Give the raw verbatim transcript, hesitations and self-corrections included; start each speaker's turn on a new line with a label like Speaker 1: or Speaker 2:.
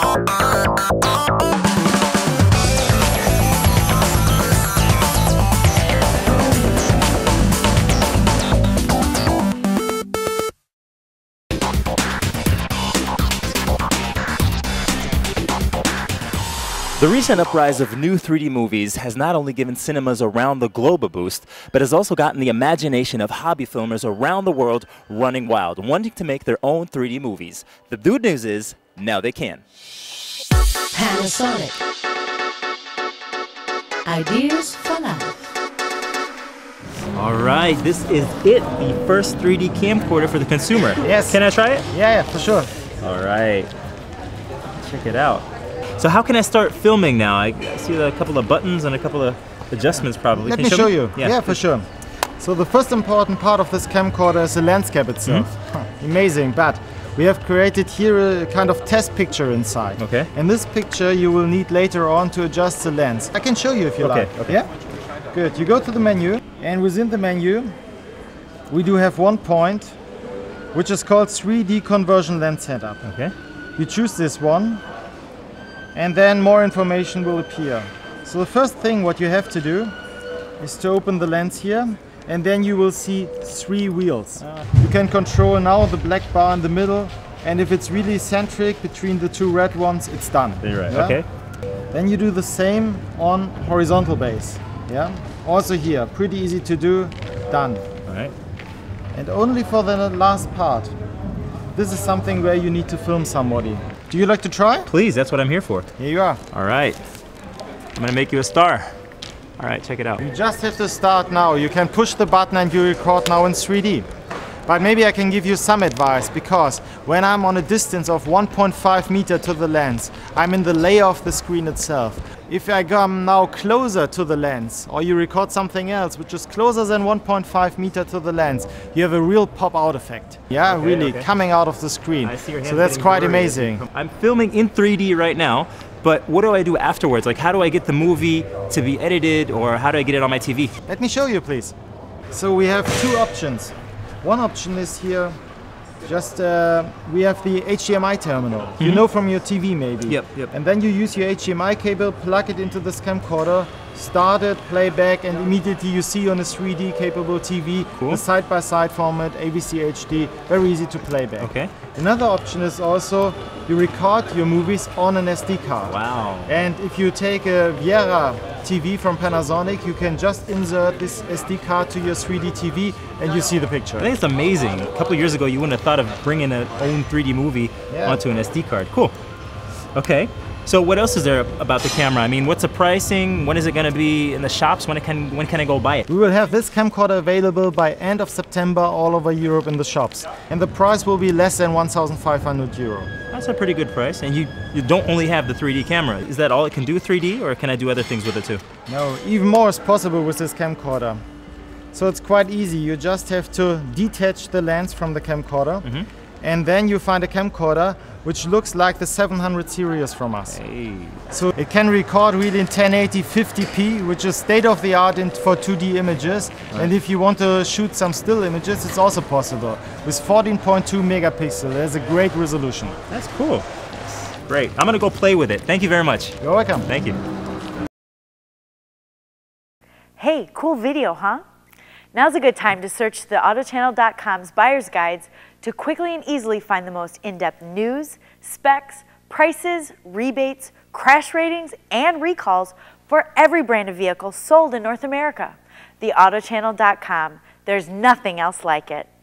Speaker 1: The recent uprise of new three D movies has not only given cinemas around the globe a boost, but has also gotten the imagination of hobby filmers around the world running wild, wanting to make their own three D movies. The good news is, now they can.
Speaker 2: Panasonic. Ideas for life.
Speaker 1: All right, this is it, the first three D camcorder for the consumer.
Speaker 3: Yes.
Speaker 1: Can I try it?
Speaker 3: Yeah, yeah, for sure.
Speaker 1: All right, check it out. So how can I start filming now? I see a couple of buttons and a couple of adjustments probably.
Speaker 3: Let
Speaker 1: Can
Speaker 3: me
Speaker 1: you
Speaker 3: show
Speaker 1: me?
Speaker 3: you.
Speaker 1: Yeah.
Speaker 3: Yeah, for sure. So the first important part of this camcorder is the landscape itself.
Speaker 1: Mm-hmm.
Speaker 3: Amazing, but we have created here a kind of test picture inside.
Speaker 1: Okay.
Speaker 3: And this picture you will need later on to adjust the lens. I can show you if you
Speaker 1: okay,
Speaker 3: like.
Speaker 1: Okay.
Speaker 3: Yeah? Good. You go to the menu, and within the menu we do have one point which is called three D conversion lens setup.
Speaker 1: Okay.
Speaker 3: You choose this one, and then more information will appear. So the first thing what you have to do is to open the lens here, and then you will see three wheels. Ah. You can control now the black bar in the middle, and if it's really centric between the two red ones, it's done.
Speaker 1: You're right.
Speaker 3: Yeah?
Speaker 1: Okay.
Speaker 3: Then you do the same on horizontal base. Yeah. Also here, pretty easy to do. Done.
Speaker 1: All right.
Speaker 3: And only for the last part. This is something where you need to film somebody. Do you like to try?
Speaker 1: Please, that's what I'm here for.
Speaker 3: Here you are.
Speaker 1: All right. I'm gonna make you a star. All right, check it out.
Speaker 3: You just have to start now. You can push the button and you record now in three D. But maybe I can give you some advice, because when I'm on a distance of one point five meter to the lens, I'm in the layer of the screen itself. If I come now closer to the lens, or you record something else which is closer than one point five meter to the lens, you have a real pop-out effect. Yeah,
Speaker 1: okay,
Speaker 3: really,
Speaker 1: okay.
Speaker 3: coming out of the screen.
Speaker 1: I see your hands
Speaker 3: so that's
Speaker 1: getting
Speaker 3: quite
Speaker 1: blurry.
Speaker 3: amazing.
Speaker 1: I'm filming in three D right now, but what do I do afterwards? Like, how do I get the movie to be edited, or how do I get it on my T V?
Speaker 3: Let me show you, please. So we have two options. One option is here, just uh, we have the H D M I terminal. Mm-hmm. You know from your T V maybe.
Speaker 1: Yep, yep.
Speaker 3: And then you use your H D M I cable, plug it into this camcorder, start it, play back, and immediately you see on a three D capable T V,
Speaker 1: cool.
Speaker 3: the side-by-side format, A V C H D, very easy to play back.
Speaker 1: Okay.
Speaker 3: Another option is also you record your movies on an S D card.
Speaker 1: Wow.
Speaker 3: And if you take a Viera T V from Panasonic, you can just insert this S D card to your three D T V and you see the picture.
Speaker 1: I think it's amazing. A couple of years ago, you wouldn't have thought of bringing an own three D movie
Speaker 3: yeah.
Speaker 1: onto an S D card. Cool. Okay. So what else is there about the camera? I mean, what's the pricing? When is it going to be in the shops? When it can when can I go buy it?
Speaker 3: We will have this camcorder available by end of September all over Europe in the shops. And the price will be less than one thousand five hundred euro.
Speaker 1: That's a pretty good price. And you, you don't only have the three D camera. Is that all it can do, three D, or can I do other things with it too?
Speaker 3: No, even more is possible with this camcorder. So it's quite easy. You just have to detach the lens from the camcorder. Mm-hmm. And then you find a camcorder which looks like the seven hundred series from us.
Speaker 1: Hey.
Speaker 3: So it can record really in ten eighty fifty p, which is state-of-the-art in for two D images. Right. And if you want to shoot some still images, it's also possible. With fourteen point two megapixel, there's a great resolution.
Speaker 1: That's cool. Great. I'm gonna go play with it. Thank you very much.
Speaker 3: You're welcome.
Speaker 1: Thank you.
Speaker 4: Hey, cool video, huh? Now's a good time to search the auto channel dot com's buyer's guides to quickly and easily find the most in-depth news, specs, prices, rebates, crash ratings, and recalls for every brand of vehicle sold in North America. the auto channel dot com. There's nothing else like it.